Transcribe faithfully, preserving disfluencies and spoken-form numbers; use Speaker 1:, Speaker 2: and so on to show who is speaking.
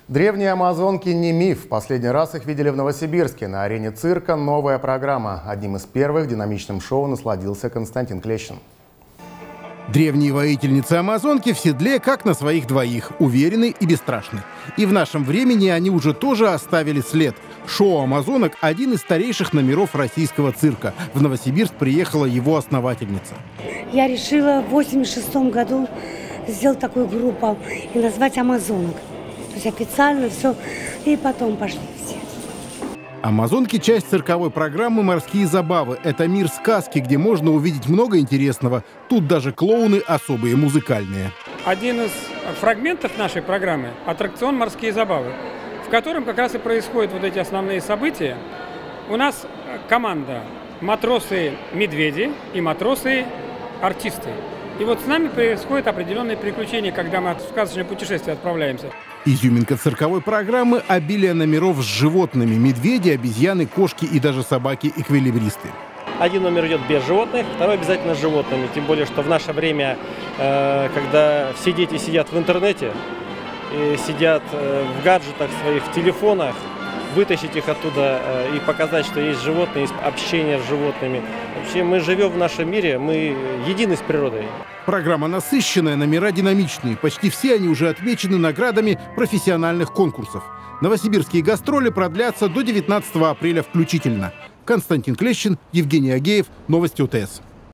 Speaker 1: Древние амазонки не миф. Последний раз их видели в Новосибирске. На арене цирка новая программа. Одним из первых динамичным шоу насладился Константин Клещин.
Speaker 2: Древние воительницы-амазонки в седле, как на своих двоих, уверены и бесстрашны. И в нашем времени они уже тоже оставили след. Шоу «Амазонок» – один из старейших номеров российского цирка. В Новосибирск приехала его основательница.
Speaker 3: Я решила в восемьдесят шестом году сделать такую группу и назвать «Амазонок». То есть официально все, и потом пошли все.
Speaker 2: «Амазонки» — часть цирковой программы «Морские забавы». Это мир сказки, где можно увидеть много интересного. Тут даже клоуны особые, музыкальные.
Speaker 4: Один из фрагментов нашей программы – аттракцион «Морские забавы», в котором как раз и происходят вот эти основные события. У нас команда матросы-медведи и матросы-артисты. И вот с нами происходят определенные приключения, когда мы в сказочное путешествие отправляемся.
Speaker 2: Изюминка цирковой программы – обилие номеров с животными. Медведи, обезьяны, кошки и даже собаки-эквилибристы.
Speaker 5: Один номер идет без животных, второй обязательно с животными. Тем более, что в наше время, когда все дети сидят в интернете, сидят в гаджетах своих, в телефонах, вытащить их оттуда и показать, что есть животные, есть общение с животными. Вообще мы живем в нашем мире, мы едины с природой.
Speaker 2: Программа насыщенная, номера динамичные. Почти все они уже отмечены наградами профессиональных конкурсов. Новосибирские гастроли продлятся до девятнадцатого апреля включительно. Константин Клещин, Евгений Агеев, Новости ОТС.